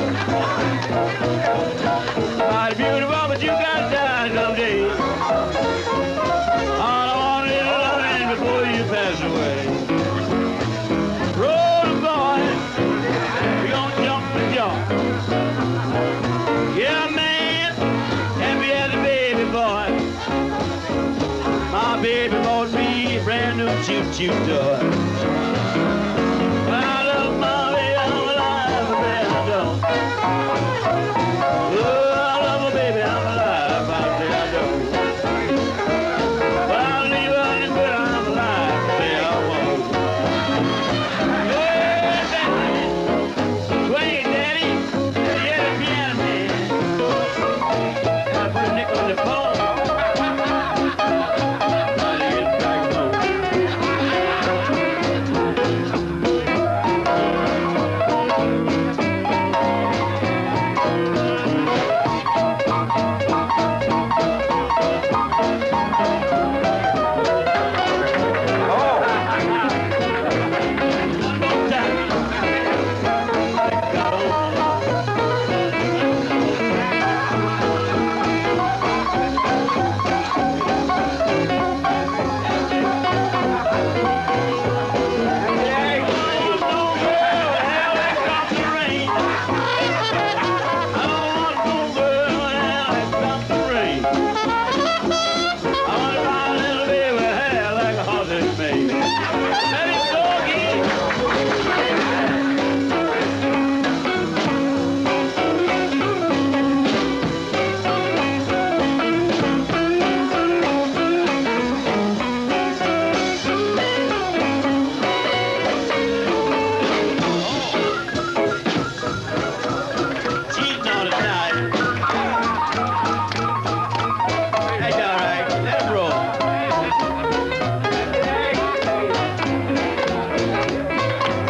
Mighty beautiful, but you got to die someday. All I want is loving before you pass away. Roll boy, we gonna jump the jump. Yeah, man, happy as a baby boy. My baby bought me a brand new choo-choo toy. I love my baby, I'm alive, baby, I don't. Oh, I love my baby, I'm alive, I say I don't. But I'll leave her in the good, I'm alive, say I won't. Hey, daddy, swing, daddy, yeah, the piano man. I put a nickel in the phone.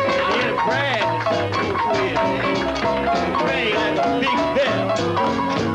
Pray like a big bell.